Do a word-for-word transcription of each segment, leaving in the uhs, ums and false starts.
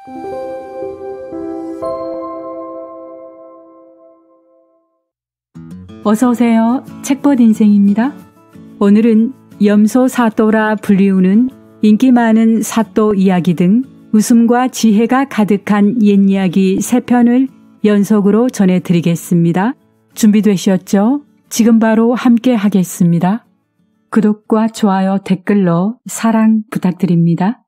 어서 오세요. 책봇 인생입니다. 오늘은 염소 사또라 불리우는 인기 많은 사또 이야기 등 웃음과 지혜가 가득한 옛 이야기 세 편을 연속으로 전해드리겠습니다. 준비되셨죠? 지금 바로 함께 하겠습니다. 구독과 좋아요, 댓글로 사랑 부탁드립니다.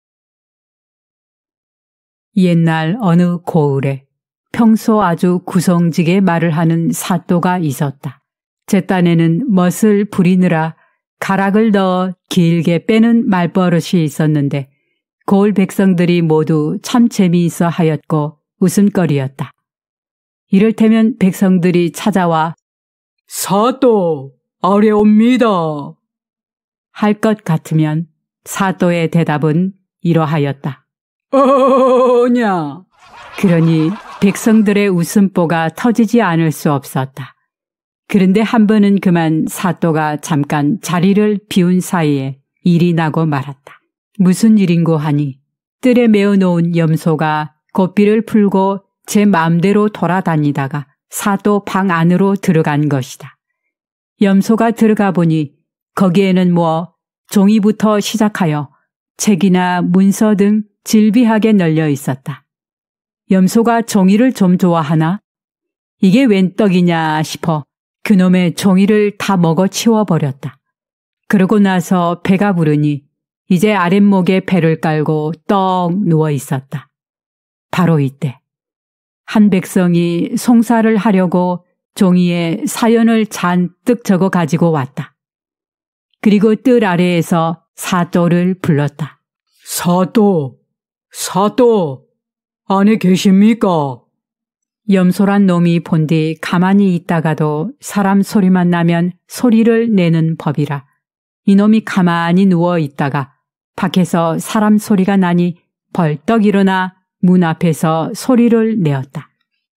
옛날 어느 고을에 평소 아주 구성지게 말을 하는 사또가 있었다. 제 딴에는 멋을 부리느라 가락을 넣어 길게 빼는 말버릇이 있었는데 고을 백성들이 모두 참 재미있어 하였고 웃음거리였다. 이를테면 백성들이 찾아와 사또 아래옵니다 할 것 같으면 사또의 대답은 이러하였다. 어냐. 그러니 백성들의 웃음보가 터지지 않을 수 없었다. 그런데 한 번은 그만 사또가 잠깐 자리를 비운 사이에 일이 나고 말았다. 무슨 일인고 하니 뜰에 메어놓은 염소가 고삐를 풀고 제 마음대로 돌아다니다가 사또 방 안으로 들어간 것이다. 염소가 들어가 보니 거기에는 뭐 종이부터 시작하여 책이나 문서 등 질비하게 널려 있었다. 염소가 종이를 좀 좋아하나? 이게 웬 떡이냐 싶어 그놈의 종이를 다 먹어 치워버렸다. 그러고 나서 배가 부르니 이제 아랫목에 배를 깔고 떡 누워 있었다. 바로 이때 한 백성이 송사를 하려고 종이에 사연을 잔뜩 적어 가지고 왔다. 그리고 뜰 아래에서 사또를 불렀다. 사또, 사또, 안에 계십니까? 염소란 놈이 본디 가만히 있다가도 사람 소리만 나면 소리를 내는 법이라 이놈이 가만히 누워 있다가 밖에서 사람 소리가 나니 벌떡 일어나 문 앞에서 소리를 내었다.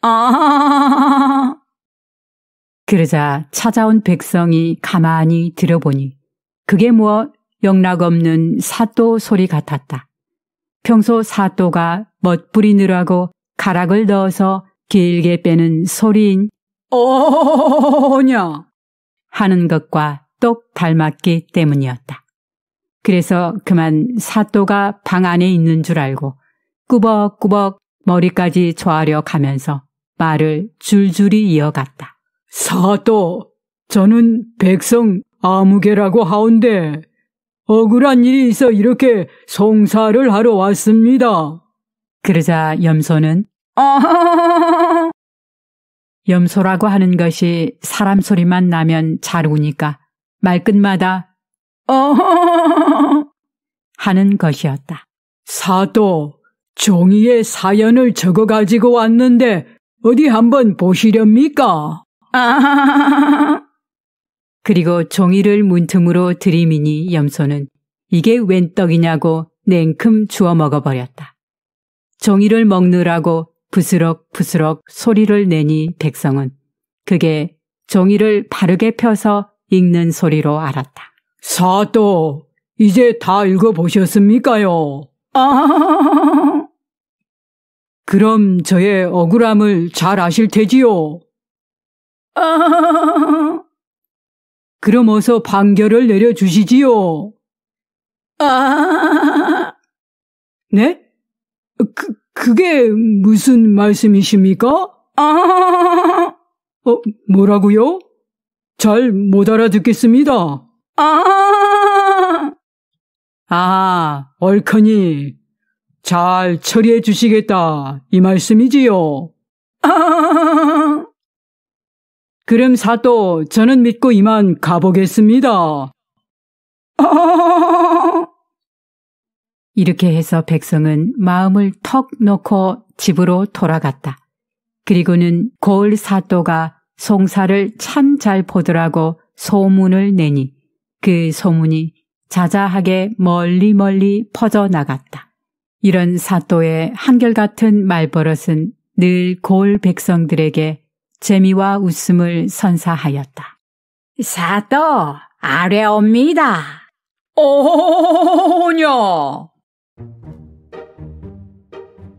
아! 그러자 찾아온 백성이 가만히 들어보니 그게 뭐 영락없는 사또 소리 같았다. 평소 사또가 멋부리느라고 가락을 넣어서 길게 빼는 소리인 어냐 하는 것과 똑 닮았기 때문이었다. 그래서 그만 사또가 방 안에 있는 줄 알고 꾸벅꾸벅 머리까지 조아려 가면서 말을 줄줄이 이어갔다. 사또, 저는 백성 아무개라고 하온데 억울한 일이 있어 이렇게 송사를 하러 왔습니다. 그러자 염소는 어허허허허 염소라고 하는 것이 사람 소리만 나면 잘 우니까 말끝마다 어허허허 하는 것이었다. 사또, 종이에 사연을 적어가지고 왔는데 어디 한번 보시렵니까? 아하하하 그리고 종이를 문틈으로 들이미니 염소는 이게 웬 떡이냐고 냉큼 주워 먹어버렸다. 종이를 먹느라고 부스럭 부스럭 소리를 내니 백성은 그게 종이를 바르게 펴서 읽는 소리로 알았다. 사또, 이제 다 읽어보셨습니까요? 아 그럼 저의 억울함을 잘 아실 테지요? 아 그럼 어서 판결을 내려주시지요. 아 네? 그, 그게 무슨 말씀이십니까? 아 어, 뭐라고요? 잘 못 알아듣겠습니다. 아 아, 옳거니 잘 처리해 주시겠다 이 말씀이지요. 아 그럼 사또, 저는 믿고 이만 가보겠습니다. 아 이렇게 해서 백성은 마음을 턱 놓고 집으로 돌아갔다. 그리고는 고을 사또가 송사를 참 잘 보더라고 소문을 내니 그 소문이 자자하게 멀리 멀리 퍼져나갔다. 이런 사또의 한결같은 말버릇은 늘 고을 백성들에게 재미와 웃음을 선사하였다. 사또, 아래 옵니다. 오냐!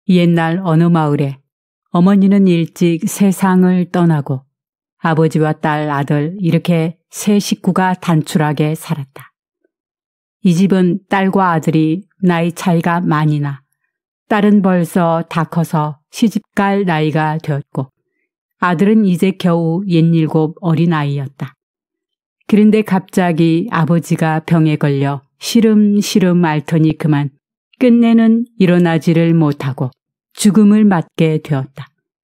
옛날 어느 마을에 어머니는 일찍 세상을 떠나고 아버지와 딸, 아들 이렇게 세 식구가 단출하게 살았다. 이 집은 딸과 아들이 나이 차이가 많이 나 딸은 벌써 다 커서 시집갈 나이가 되었고 아들은 이제 겨우 옛일곱 어린 아이였다. 그런데 갑자기 아버지가 병에 걸려 시름시름 앓더니 그만 끝내는 일어나지를 못하고 죽음을 맞게 되었다.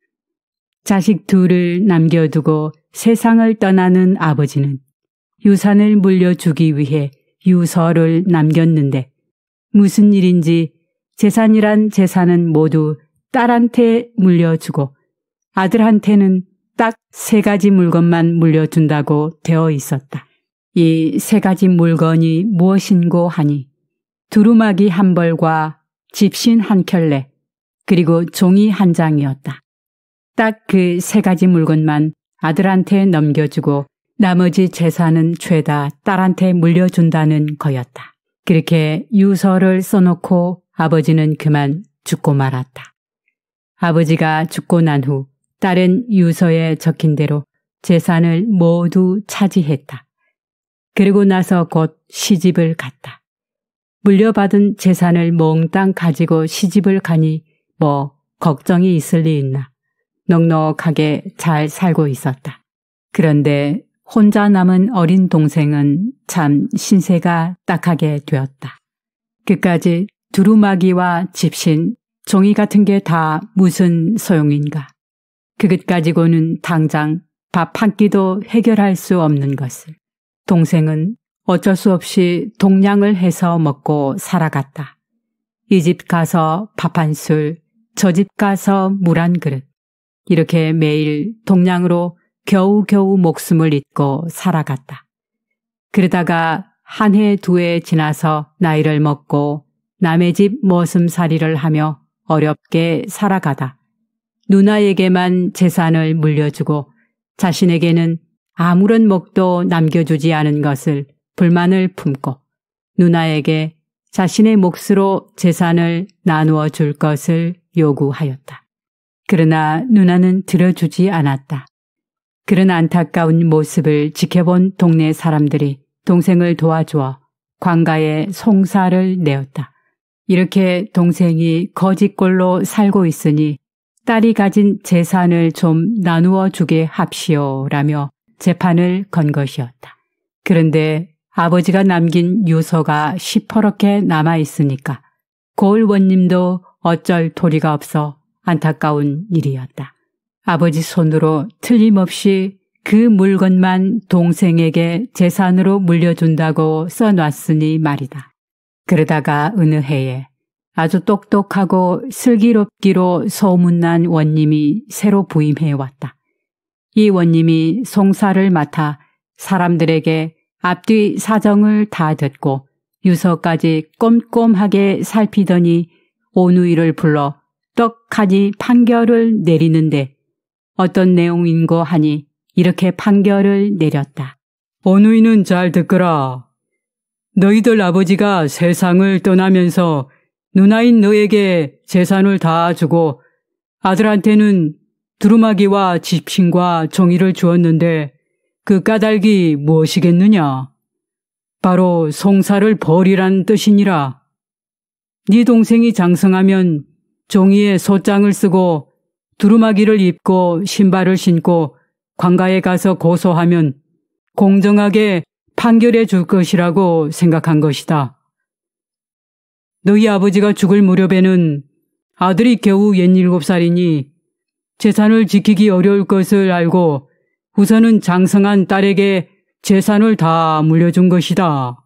자식 둘을 남겨두고 세상을 떠나는 아버지는 유산을 물려주기 위해 유서를 남겼는데 무슨 일인지 재산이란 재산은 모두 딸한테 물려주고 아들한테는 딱 세 가지 물건만 물려준다고 되어 있었다. 이 세 가지 물건이 무엇인고 하니 두루마기 한 벌과 집신 한 켤레 그리고 종이 한 장이었다. 딱 그 세 가지 물건만 아들한테 넘겨주고 나머지 재산은 죄다 딸한테 물려준다는 거였다. 그렇게 유서를 써놓고 아버지는 그만 죽고 말았다. 아버지가 죽고 난 후 딸은 유서에 적힌 대로 재산을 모두 차지했다. 그리고 나서 곧 시집을 갔다. 물려받은 재산을 몽땅 가지고 시집을 가니 뭐 걱정이 있을 리 있나. 넉넉하게 잘 살고 있었다. 그런데 혼자 남은 어린 동생은 참 신세가 딱하게 되었다. 그까지 두루마기와 집신, 종이 같은 게 다 무슨 소용인가. 그것 가지고는 당장 밥 한 끼도 해결할 수 없는 것을. 동생은 어쩔 수 없이 동냥을 해서 먹고 살아갔다. 이 집 가서 밥 한 술, 저 집 가서 물 한 그릇. 이렇게 매일 동냥으로 겨우겨우 목숨을 잇고 살아갔다. 그러다가 한 해 두 해 지나서 나이를 먹고 남의 집 머슴살이를 하며 어렵게 살아가다 누나에게만 재산을 물려주고 자신에게는 아무런 몫도 남겨주지 않은 것을 불만을 품고 누나에게 자신의 몫으로 재산을 나누어 줄 것을 요구하였다. 그러나 누나는 들어주지 않았다. 그런 안타까운 모습을 지켜본 동네 사람들이 동생을 도와주어 관가에 송사를 내었다. 이렇게 동생이 거지꼴로 살고 있으니 딸이 가진 재산을 좀 나누어 주게 합시오라며 재판을 건 것이었다. 그런데 아버지가 남긴 유서가 시퍼렇게 남아있으니까 고을원님도 어쩔 도리가 없어 안타까운 일이었다. 아버지 손으로 틀림없이 그 물건만 동생에게 재산으로 물려준다고 써놨으니 말이다. 그러다가 어느 해에 아주 똑똑하고 슬기롭기로 소문난 원님이 새로 부임해 왔다. 이 원님이 송사를 맡아 사람들에게 앞뒤 사정을 다 듣고 유서까지 꼼꼼하게 살피더니 오누이를 불러 떡하니 판결을 내리는데 어떤 내용인고 하니 이렇게 판결을 내렸다. 오누이는 잘 듣거라. 너희들 아버지가 세상을 떠나면서 누나인 너에게 재산을 다 주고 아들한테는 두루마기와 집신과 종이를 주었는데 그 까닭이 무엇이겠느냐? 바로 송사를 버리란 뜻이니라. 네 동생이 장성하면 종이에 소장을 쓰고 두루마기를 입고 신발을 신고 관가에 가서 고소하면 공정하게 판결해 줄 것이라고 생각한 것이다. 너희 아버지가 죽을 무렵에는 아들이 겨우 옛일곱 살이니 재산을 지키기 어려울 것을 알고 우선은 장성한 딸에게 재산을 다 물려준 것이다.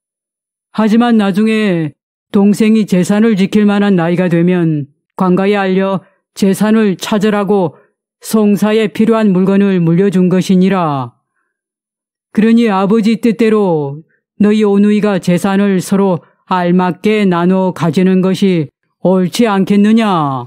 하지만 나중에 동생이 재산을 지킬 만한 나이가 되면 관가에 알려 재산을 찾으라고 송사에 필요한 물건을 물려준 것이니라. 그러니 아버지 뜻대로 너희 오누이가 재산을 서로 알맞게 나눠 가지는 것이 옳지 않겠느냐.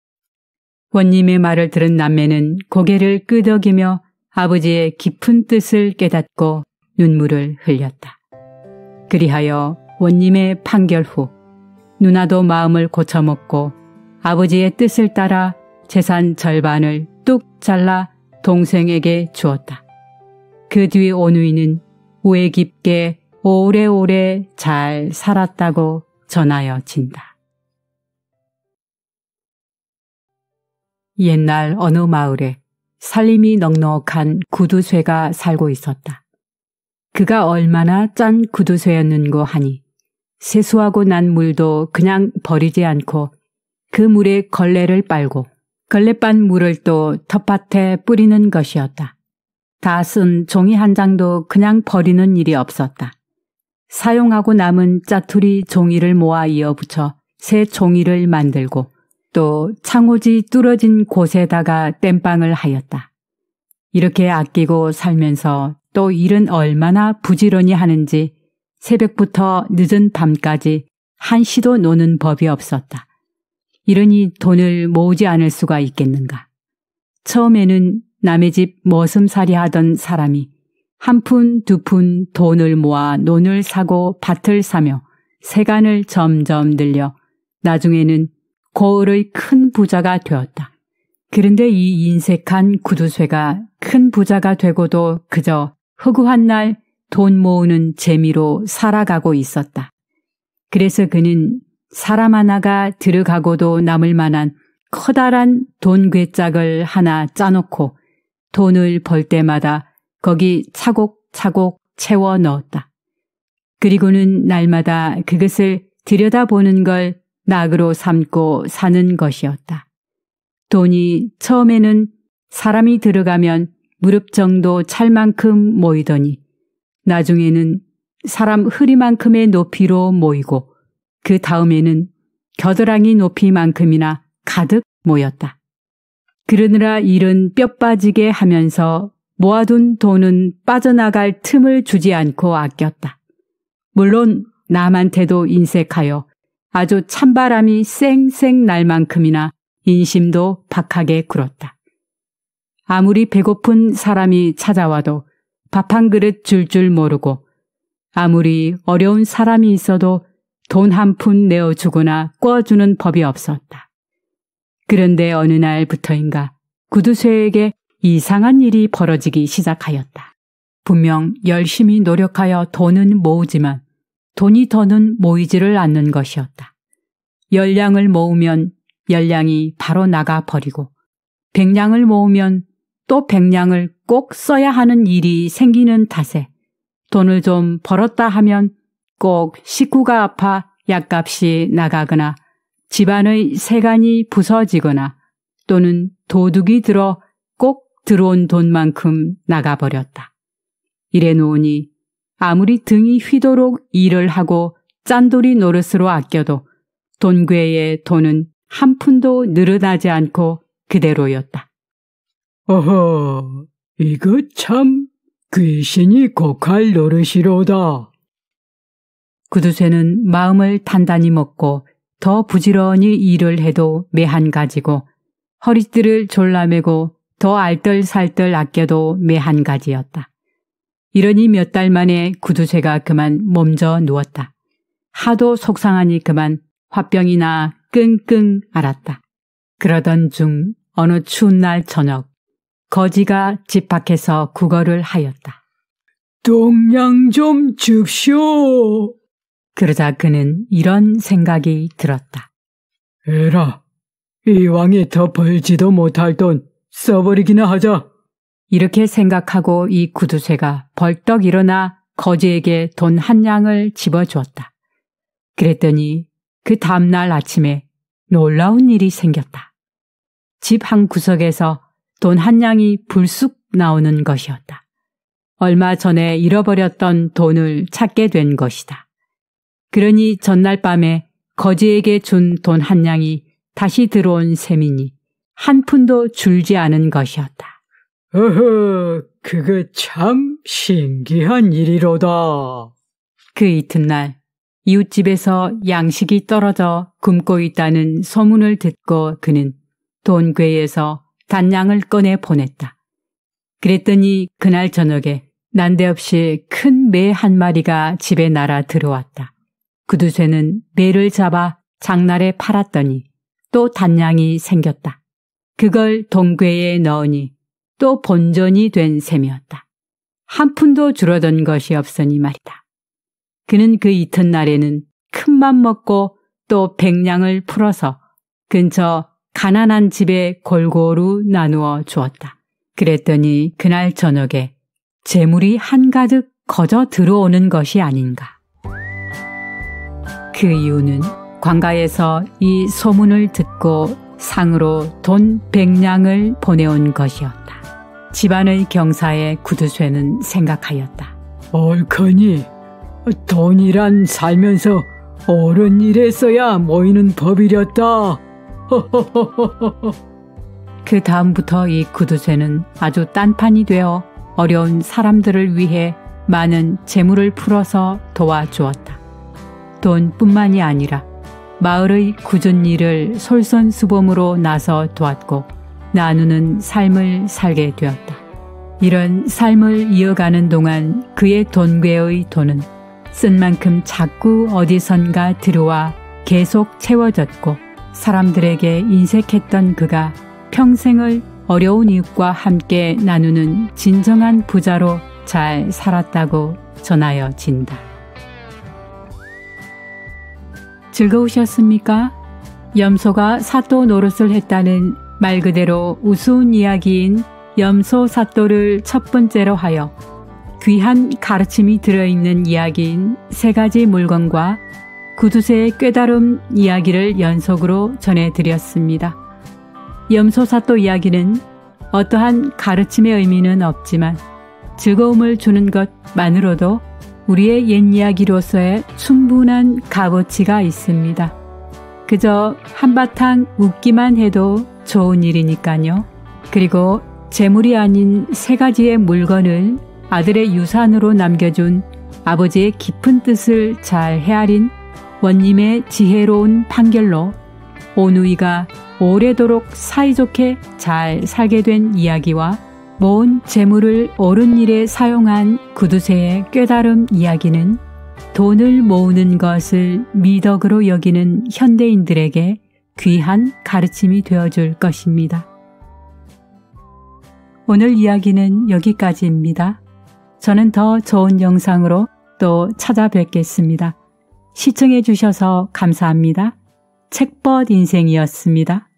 원님의 말을 들은 남매는 고개를 끄덕이며 아버지의 깊은 뜻을 깨닫고 눈물을 흘렸다. 그리하여 원님의 판결 후 누나도 마음을 고쳐먹고 아버지의 뜻을 따라 재산 절반을 뚝 잘라 동생에게 주었다. 그 뒤 오누이는 우애 깊게 오래오래 잘 살았다고 전하여진다. 옛날 어느 마을에 살림이 넉넉한 구두쇠가 살고 있었다. 그가 얼마나 짠 구두쇠였는고 하니 세수하고 난 물도 그냥 버리지 않고 그 물에 걸레를 빨고 걸레 빤 물을 또 텃밭에 뿌리는 것이었다. 다 쓴 종이 한 장도 그냥 버리는 일이 없었다. 사용하고 남은 짜투리 종이를 모아 이어붙여 새 종이를 만들고 또 창호지 뚫어진 곳에다가 땜빵을 하였다. 이렇게 아끼고 살면서 또 일은 얼마나 부지런히 하는지 새벽부터 늦은 밤까지 한시도 노는 법이 없었다. 이러니 돈을 모으지 않을 수가 있겠는가. 처음에는 남의 집 머슴살이 하던 사람이 한 푼 두 푼 돈을 모아 논을 사고 밭을 사며 세간을 점점 늘려 나중에는 고을의 큰 부자가 되었다. 그런데 이 인색한 구두쇠가 큰 부자가 되고도 그저 허구한 날 돈 모으는 재미로 살아가고 있었다. 그래서 그는 사람 하나가 들어가고도 남을 만한 커다란 돈 괴짝을 하나 짜놓고 돈을 벌 때마다 거기 차곡차곡 채워 넣었다. 그리고는 날마다 그것을 들여다보는 걸 낙으로 삼고 사는 것이었다. 돈이 처음에는 사람이 들어가면 무릎 정도 찰 만큼 모이더니 나중에는 사람 허리만큼의 높이로 모이고 그 다음에는 겨드랑이 높이만큼이나 가득 모였다. 그러느라 일은 뼈 빠지게 하면서 모아둔 돈은 빠져나갈 틈을 주지 않고 아꼈다. 물론 남한테도 인색하여 아주 찬바람이 쌩쌩 날 만큼이나 인심도 박하게 굴었다. 아무리 배고픈 사람이 찾아와도 밥 한 그릇 줄 줄 모르고 아무리 어려운 사람이 있어도 돈 한 푼 내어주거나 꿔주는 법이 없었다. 그런데 어느 날부터인가 구두쇠에게 이상한 일이 벌어지기 시작하였다. 분명 열심히 노력하여 돈은 모으지만 돈이 더는 모이지를 않는 것이었다. 열량을 모으면 열량이 바로 나가버리고 백량을 모으면 또 백량을 꼭 써야 하는 일이 생기는 탓에 돈을 좀 벌었다 하면 꼭 식구가 아파 약값이 나가거나 집안의 세간이 부서지거나 또는 도둑이 들어 꼭 들어온 돈만큼 나가버렸다. 이래 놓으니 아무리 등이 휘도록 일을 하고 짠돌이 노릇으로 아껴도 돈괴의 돈은 한 푼도 늘어나지 않고 그대로였다. 어허, 이거 참 귀신이 곡할 노릇이로다. 구두쇠는 마음을 단단히 먹고 더 부지런히 일을 해도 매한 가지고 허리띠를 졸라매고 더 알뜰살뜰 아껴도 매한 가지였다. 이러니 몇 달 만에 구두쇠가 그만 몸져 누웠다. 하도 속상하니 그만 화병이 나 끙끙 앓았다. 그러던 중 어느 추운 날 저녁 거지가 집 밖에서 구걸을 하였다. 동량 좀 줍쇼. 그러자 그는 이런 생각이 들었다. 에라, 이왕에 더 벌지도 못할 돈 써버리기나 하자. 이렇게 생각하고 이 구두쇠가 벌떡 일어나 거지에게 돈 한 냥을 집어주었다. 그랬더니 그 다음날 아침에 놀라운 일이 생겼다. 집 한 구석에서 돈 한 냥이 불쑥 나오는 것이었다. 얼마 전에 잃어버렸던 돈을 찾게 된 것이다. 그러니 전날 밤에 거지에게 준 돈 한 냥이 다시 들어온 셈이니 한 푼도 줄지 않은 것이었다. 어허, 그거 참 신기한 일이로다. 그 이튿날 이웃집에서 양식이 떨어져 굶고 있다는 소문을 듣고 그는 돈괴에서 단량을 꺼내 보냈다. 그랬더니 그날 저녁에 난데없이 큰 매 한 마리가 집에 날아 들어왔다. 구두쇠는 매를 잡아 장날에 팔았더니 또 단양이 생겼다. 그걸 동궤에 넣으니 또 본전이 된 셈이었다. 한 푼도 줄어든 것이 없으니 말이다. 그는 그 이튿날에는 큰맘 먹고 또 백냥을 풀어서 근처 가난한 집에 골고루 나누어 주었다. 그랬더니 그날 저녁에 재물이 한가득 거저 들어오는 것이 아닌가. 그 이유는 관가에서 이 소문을 듣고 상으로 돈 백냥을 보내온 것이었다. 집안의 경사에 구두쇠는 생각하였다. 옳거니 돈이란 살면서 옳은 일에 써야 모이는 법이렸다. 그 다음부터 이 구두쇠는 아주 딴판이 되어 어려운 사람들을 위해 많은 재물을 풀어서 도와주었다. 돈뿐만이 아니라 마을의 굳은 일을 솔선수범으로 나서 도왔고 나누는 삶을 살게 되었다. 이런 삶을 이어가는 동안 그의 돈궤의 돈은 쓴 만큼 자꾸 어디선가 들어와 계속 채워졌고 사람들에게 인색했던 그가 평생을 어려운 이웃과 함께 나누는 진정한 부자로 잘 살았다고 전하여진다. 즐거우셨습니까? 염소가 사또 노릇을 했다는 말 그대로 우스운 이야기인 염소 사또를 첫 번째로 하여 귀한 가르침이 들어있는 이야기인 세 가지 물건과 구두쇠의 꿰다름 이야기를 연속으로 전해드렸습니다. 염소 사또 이야기는 어떠한 가르침의 의미는 없지만 즐거움을 주는 것만으로도 우리의 옛 이야기로서의 충분한 값어치가 있습니다. 그저 한바탕 웃기만 해도 좋은 일이니까요. 그리고 재물이 아닌 세 가지의 물건을 아들의 유산으로 남겨준 아버지의 깊은 뜻을 잘 헤아린 원님의 지혜로운 판결로 오누이가 오래도록 사이좋게 잘 살게 된 이야기와 모은 재물을 옳은 일에 사용한 구두쇠의 꿰다름 이야기는 돈을 모으는 것을 미덕으로 여기는 현대인들에게 귀한 가르침이 되어줄 것입니다. 오늘 이야기는 여기까지입니다. 저는 더 좋은 영상으로 또 찾아뵙겠습니다. 시청해 주셔서 감사합니다. 책벗 인생이었습니다.